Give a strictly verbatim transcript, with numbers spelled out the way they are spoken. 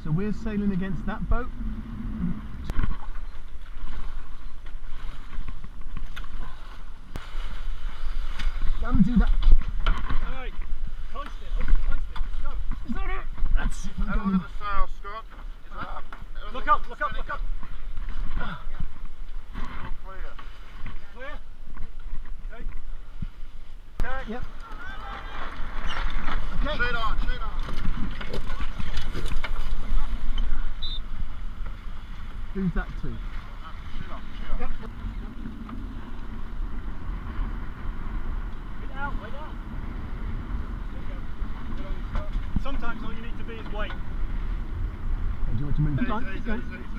So we're sailing against that boat. Come do that. Alright, hoist it, hoist it, hoist it, let's go. Is that it? That's it. Have a look at the sail, Scott. Is that, Look up, look up, look up. All clear. Clear? Okay. Okay. Yep. Okay. Shade on, shade on. Who's that to? Shade on, shade on. Yep. Way down, way down. There you go. Good on you, Scott. Sometimes all you need to be is wait. Okay, do you want to move? Easy, Fine, easy, okay. easy, easy.